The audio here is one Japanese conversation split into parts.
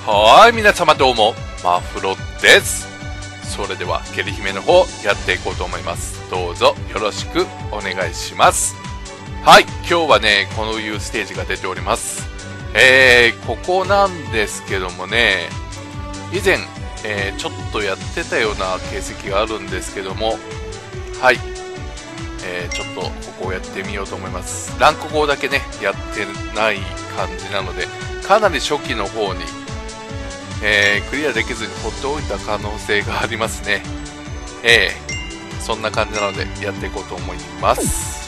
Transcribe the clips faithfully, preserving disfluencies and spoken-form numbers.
はーい、皆様どうも、マフロです。それでは、ゲリ姫の方、やっていこうと思います。どうぞよろしくお願いします。はい、今日はね、こういうステージが出ております。えー、ここなんですけどもね、以前、えー、ちょっとやってたような形跡があるんですけども、はい、えー、ちょっとここをやってみようと思います。ランクごだけね、やってない感じなので、かなり初期の方に、えー、クリアできずに放っておいた可能性がありますね。えー、そんな感じなのでやっていこうと思います。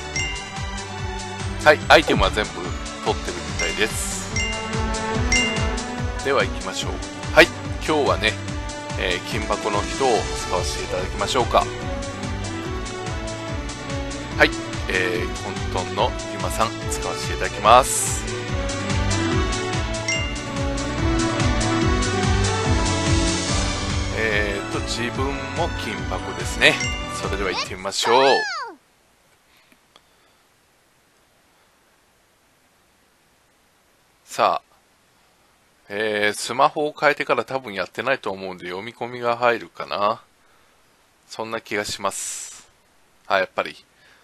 はい、アイテムは全部取ってるみたいです。では行きましょう。はい、今日はね、えー、金箱の人を使わせていただきましょうか。はい、えー、混沌のゆまさん使わせていただきます。えーと自分も金箱ですね。それでは行ってみましょう。さあ、えー、スマホを変えてから多分やってないと思うんで読み込みが入るかな。そんな気がします。あ、やっぱり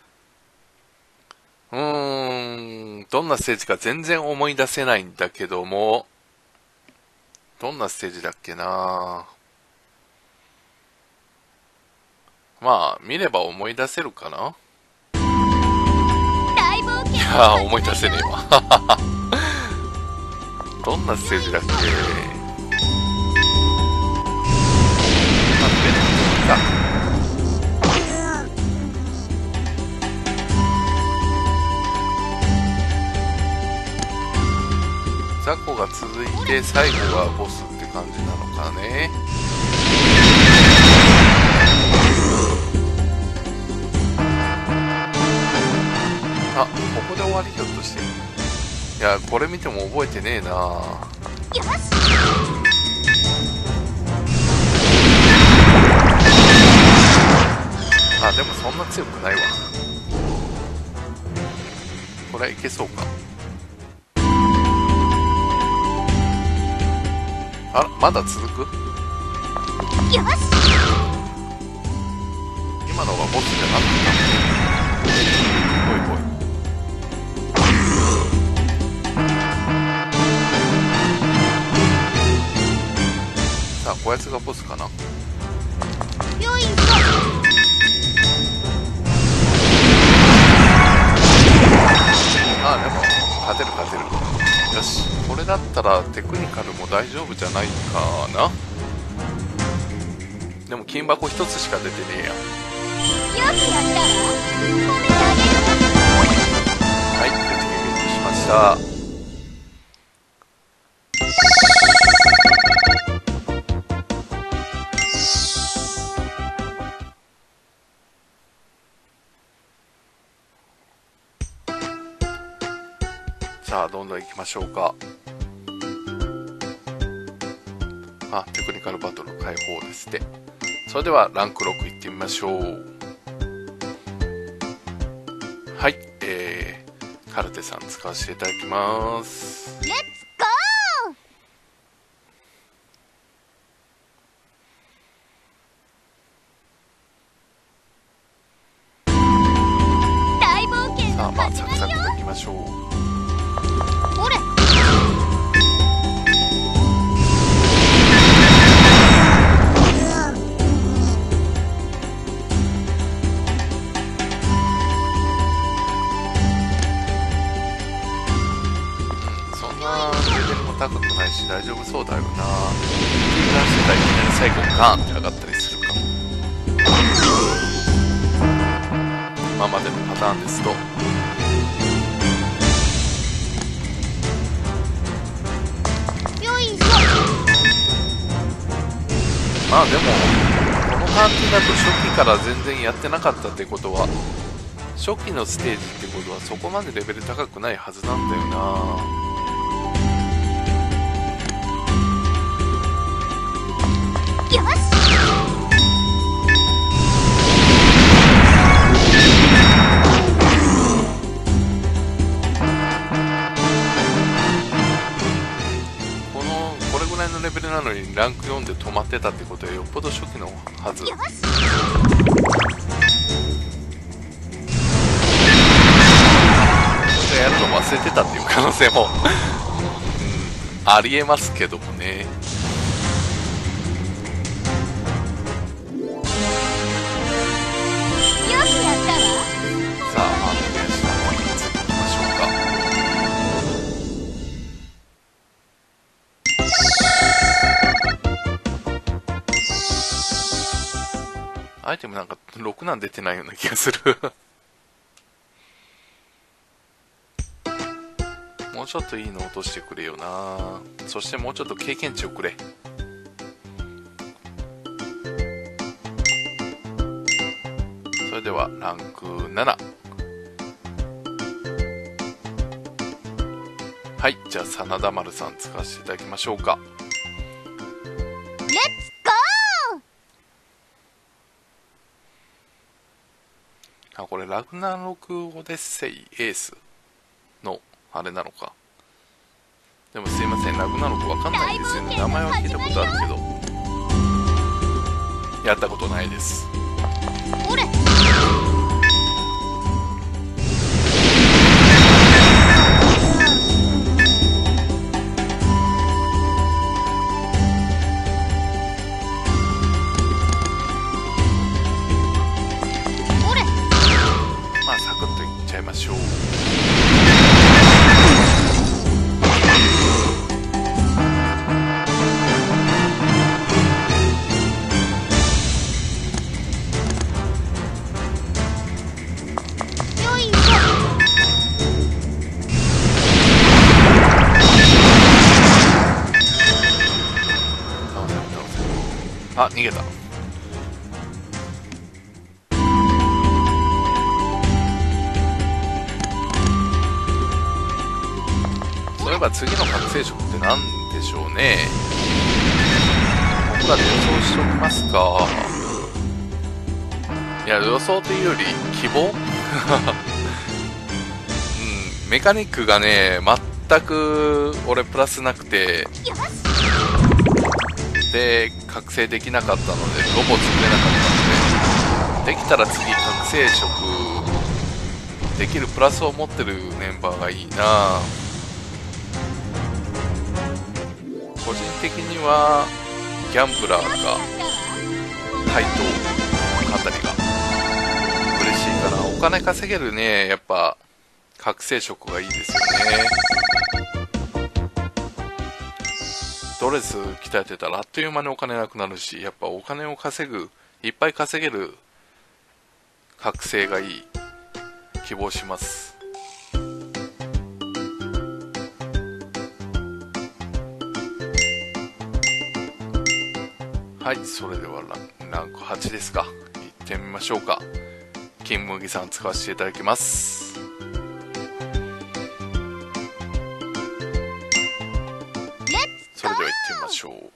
うーん、どんなステージか全然思い出せないんだけども、どんなステージだっけな。まあ、見れば思い出せるかな。いやー、思い出せねえわ。どんなステージだっけ。さあ雑魚が続いて最後がボスって感じなのかね。あ、ここで終わりひょっとして。いや、これ見ても覚えてねえな。あ、でもそんな強くないわ。これいけそうか。あら、まだ続く？よし！今のがボスじゃなかった。ほいほい。さあ、こやつがボスかな。よいしょ。ああ、でも勝てる勝てる。よし、これだったらテクニカルも大丈夫じゃないかな。でも金箱一つしか出てねえや。よくやったわ。褒めてあげる。はい、くじけゲットしました。さあ、どんどん行きましょうか。あ、テクニカルバトル開放ですって。それではランクろく行ってみましょう。はい、えー、カルテさん使わせていただきます。レッツゴー。さあ、まあサクサクといきましょう。ほれ。高くないし大丈夫そうだよな。油断してたらいきなり最後ガーンって上がったりするかも。今までのパターンですとよいしょ。まあでもこの感じだと初期から全然やってなかったってことは、初期のステージってことはそこまでレベル高くないはずなんだよな。よし。このこれぐらいのレベなのにランクよんで止まってたってことはよっぽど初期のはず。やるの忘れてたっていう可能性も、うん、ありえますけどもね。さあ、まあ、クリアした方に次行きましょうか。アイテムなんかろくなん出てないような気がする。もうちょっといいの落としてくれよな。そしてもうちょっと経験値をくれ。それではランクなな。はい、じゃあ真田丸さん使わせていただきましょうか。 レッツゴー。あ、これラグナロクオデッセイエースのあれなのか。でもすいません、ラグナロクわかんないんですよね。名前は聞いたことあるけどやったことないです。 おれまあサクッといっちゃいましょう。あ、逃げた。そういえば次の覚醒色って何でしょうね。僕らで予想しておきますか。いや、予想というより希望うん、メカニックがね、全く俺プラスなくて、で覚醒できなかったのでロボ作れなかったので、できたら次覚醒色できるプラスを持ってるメンバーがいいな。個人的にはギャンブラーか怪盗あたりが嬉しいかな。お金稼げるね、やっぱ覚醒色がいいですよね。ドレス鍛えてたらあっという間にお金なくなるし、やっぱお金を稼ぐ、いっぱい稼げる覚醒がいい。希望します。はい、それではランクはちですか。行ってみましょうか。金麦さん使わせていただきます。それでは行ってみましょう。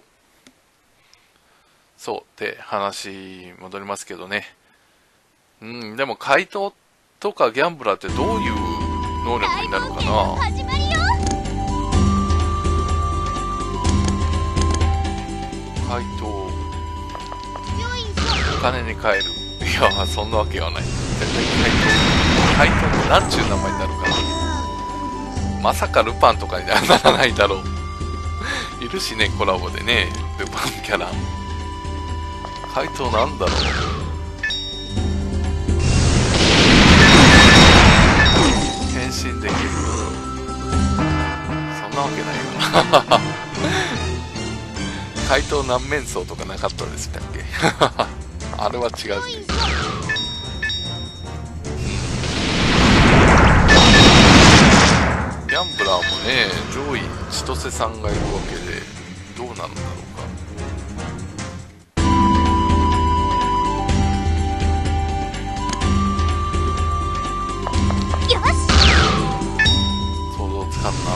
そうで話戻りますけどね。うん、でも怪盗とかギャンブラーってどういう能力になるかな。怪盗お金に換える。いや、そんなわけはない。絶対怪盗怪盗って何ちゅう名前になるかな。まさかルパンとかにならないだろう。いるしね、コラボでね、ルパンキャラ。怪盗なんだろう。変身できる。そんなわけないよな。怪盗何面相とかなかったでしたっけ。あれは違うって。ギャンブラーもね、上位千歳さんがいるわけでどうなるんだろうか。 よし、 想像つかんな。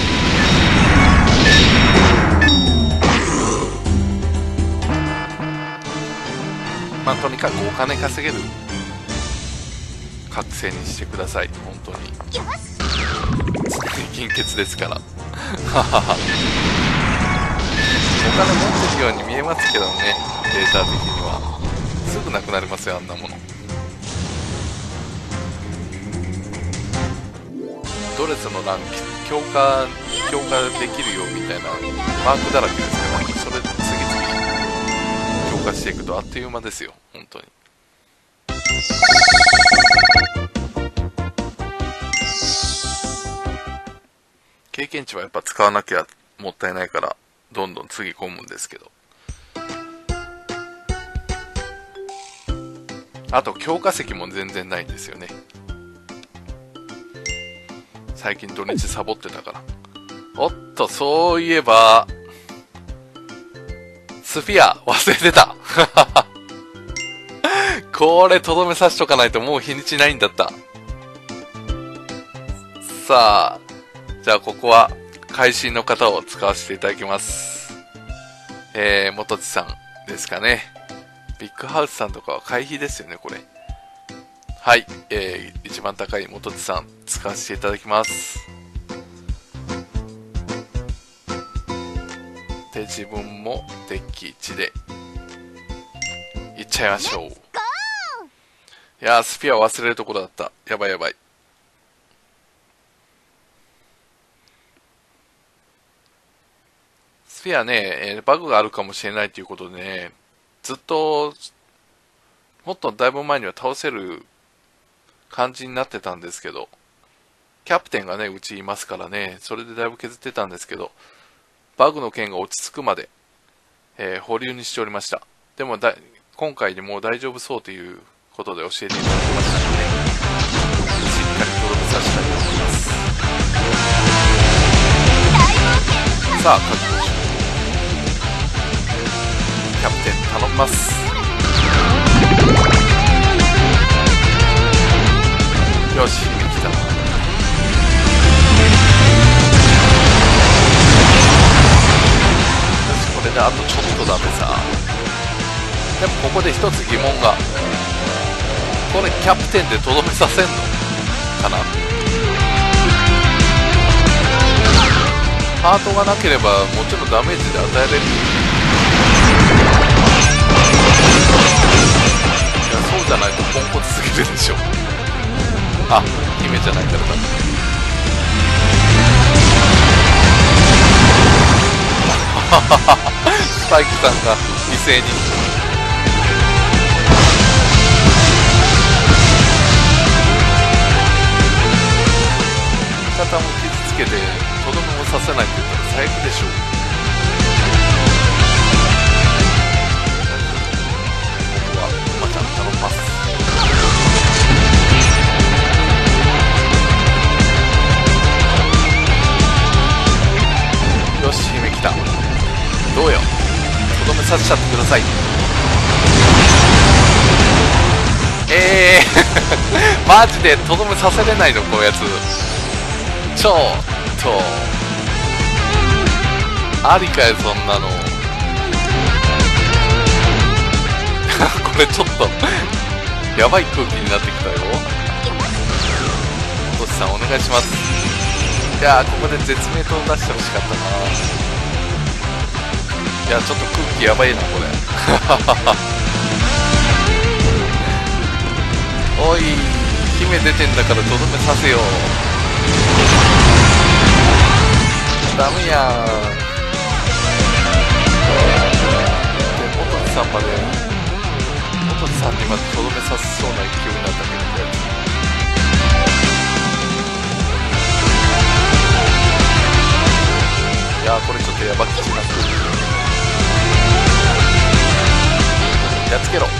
まあとにかくお金稼げる覚醒にしてください。本当によし、 金欠ですから。 金持ってるように見えますけどね、データ的にはすぐなくなりますよ、あんなもの。ドレスの欄強化強化できるよみたいなマークだらけですから、それ次々強化していくとあっという間ですよ、本当に。経験値はやっぱ使わなきゃもったいないからどんどんつぎ込むんですけど、あと強化石も全然ないんですよね。最近土日サボってたから。おっと、そういえばスフィア忘れてたこれとどめさしとかないともう日にちないんだった。さあ、じゃあここは会心の方を使わせていただきます。えー、元地さんですかね。ビッグハウスさんとかは会費ですよね、これ。はい、えー、一番高い元地さん使わせていただきます。で、自分もデッキいちでいっちゃいましょう。いやー、スピア忘れるところだった。やばいやばい。スピアね、えー、バグがあるかもしれないということでね、ずっともっとだいぶ前には倒せる感じになってたんですけど、キャプテンがねうちいますからね、それでだいぶ削ってたんですけど、バグの件が落ち着くまで、えー、保留にしておりました。でもだ今回でもう大丈夫そうということで教えていただきましたので、しっかりとどめさせたいと思います。さあ、覚悟しよう。キャプテン頼みます。よし、姫来た。よし、これであとちょっとだめさ。でもここで一つ疑問が、これキャプテンでとどめさせんのかな。ハートがなければもちろんダメージで与えれる。いや、そうじゃないとポンコツすぎるでしょ。あ、姫じゃないからだ。スパイクさんが犠牲に。味方も傷つけてとどめもさせないって言ったら最悪でしょう。ここは馬ちゃん頼みます。よし、姫来た。どうよ、とどめさせちゃってください。ええー、マジでとどめさせれないのこういうやつ。ちょっとありかよ、そんなの。これちょっとやばい空気になってきたよ。トシさんお願いします。いやー、ここで絶命と出してほしかったな。いや、ちょっと空気やばいなこれ。おい、姫出てんだからとどめさせよう。ダメやん。で、元地さんまで、元地さんにまでとどめさせそうな勢いになったけど、いやー、これちょっとやばきちなってる。やっつけろ。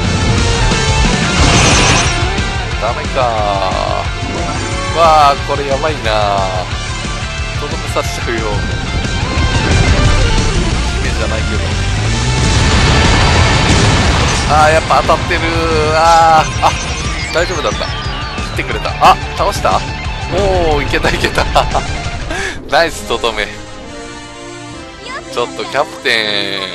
ダメかー。わー、これやばいなー。とどめさせちゃうよ。姫じゃないけど。あー、やっぱ当たってる。あー、あ、大丈夫だった。切ってくれた。あ、倒した。おー、いけたいけた。ナイスとどめ。ちょっとキャプテン、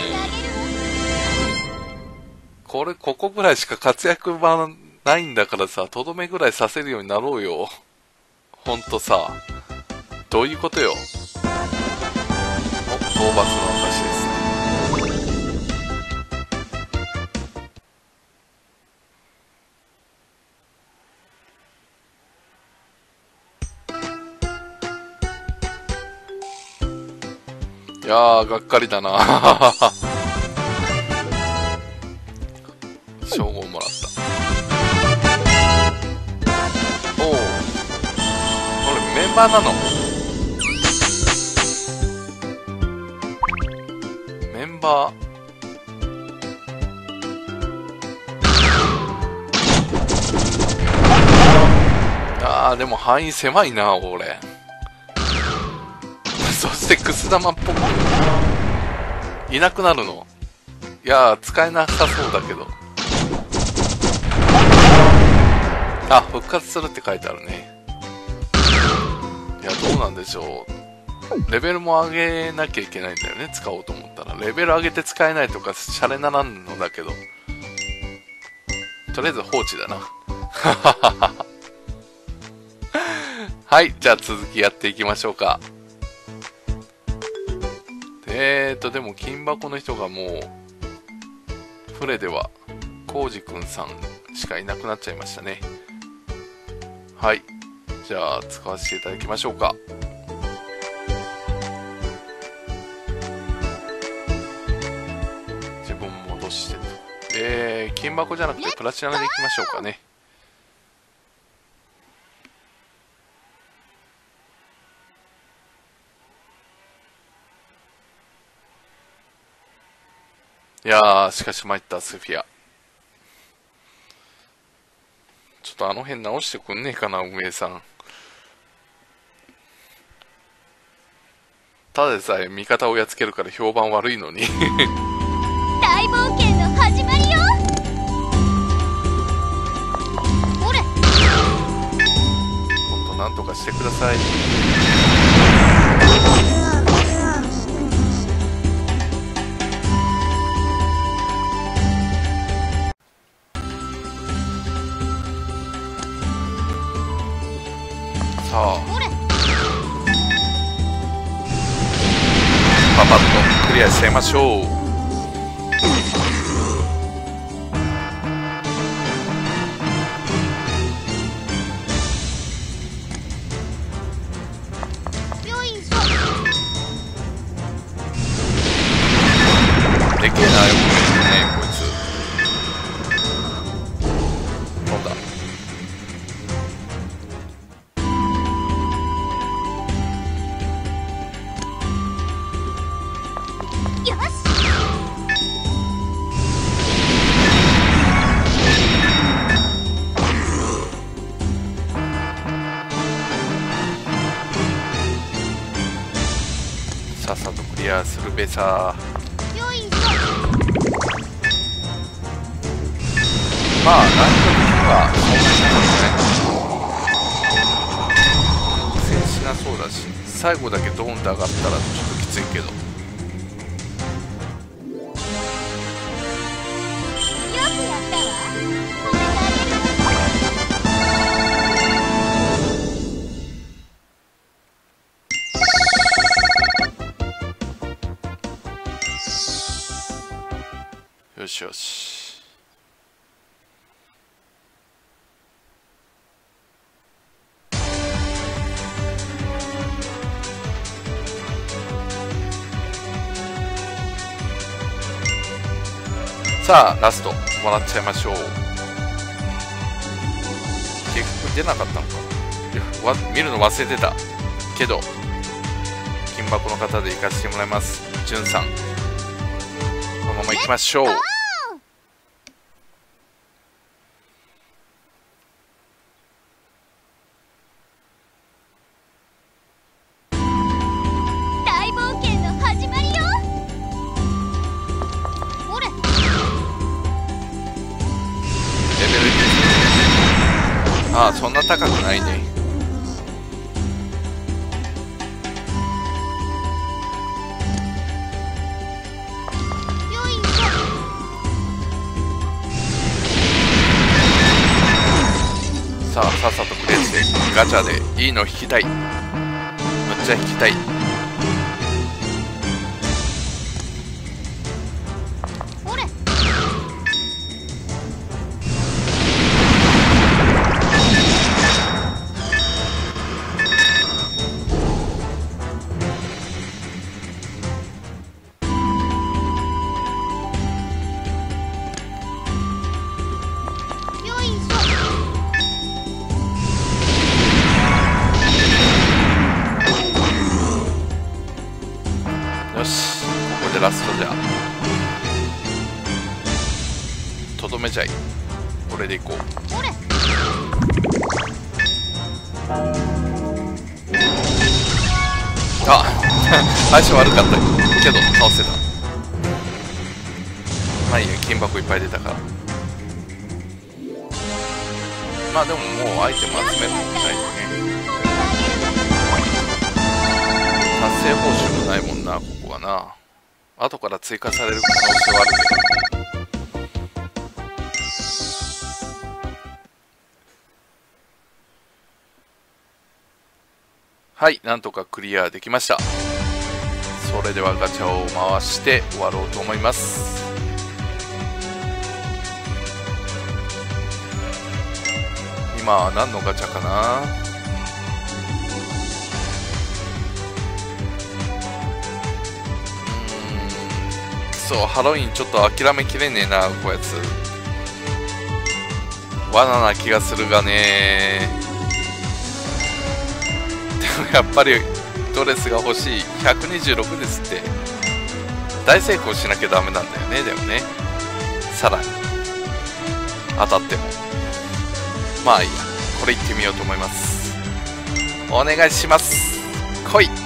これここぐらいしか活躍場ないんだからさ、とどめぐらいさせるようになろうよ。ほんとさ、どういうことよ。お、討伐の証ですね。 いやーがっかりだな。称号もらった。おお、これメンバーなの？メンバーあーでも範囲狭いなこれ。そしてくす玉っぽくいなくなるの。いやー使えなさそうだけど。あ、復活するって書いてあるね。いやどうなんでしょう。レベルも上げなきゃいけないんだよね、使おうと思ったら。レベル上げて使えないとかシャレならんのだけど、とりあえず放置だな。はい、じゃあ続きやっていきましょうか。えーと、でも金箱の人がもう、フレでは、コウジくんさんしかいなくなっちゃいましたね。はい、じゃあ使わせていただきましょうか。自分戻してと。えー、金箱じゃなくてプラチナでいきましょうかね。いやー、しかし参った、スフィア。ちょっとあの辺直してくんねえかな、運営さん。ただでさえ味方をやっつけるから評判悪いのに。 大冒険の始まりよ。ほれ。 ほんとなんとかしてください。さあパパッとクリアしちゃいましょう。 よいしょ。 でけえな、よくねこいつ。飛んだ。 よし。 さっさとクリアするべさ。 よいしょ。 まあ難易度的にはそんなに苦戦しなそうだし、最後だけドーンと上がったらちょっときついけど。 よくやったわ。褒めてあげるよ。よしよし。さあラストもらっちゃいましょう。結局出なかったのかな。わ見るの忘れてたけど、金箱の方で行かせてもらいます。じゅんさん、このまま行きましょう。 大冒険の始まりよ。ほれ。 レベルに。ああ、そんな高くないね。 よいしょ。 さあさっさとクリアしてガチャでいいの引きたい。むっちゃ引きたい。 ほれ。 でラストじゃ。とどめちゃい。これでいこう。あ相性悪かったけど倒せた。まあいいや、金箱いっぱい出たから。まあでももうアイテム集めるみたいでね。達成報酬もないもんな、ここはな。後から追加される可能性はあるけど。はい、なんとかクリアできました。それではガチャを回して終わろうと思います。今は何のガチャかな。うーん、そう、ハロウィンちょっと諦めきれねえな、こやつ。罠な気がするがね。やっぱりドレスが欲しい。ひゃくにじゅうろくですって。大成功しなきゃダメなんだよね。でもね、さらに当たってもまあいいや、これいってみようと思います。お願いします。来い。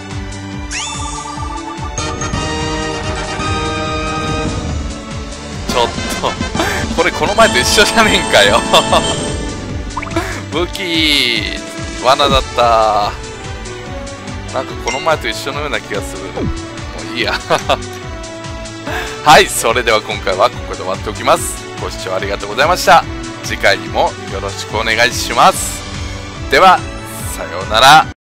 ちょっとこれこの前と一緒じゃねえんかよ武器罠だった。なんかこの前と一緒のような気がする。もういいやはい、それでは今回はここで終わっておきます。ご視聴ありがとうございました。次回にもよろしくお願いします。ではさようなら。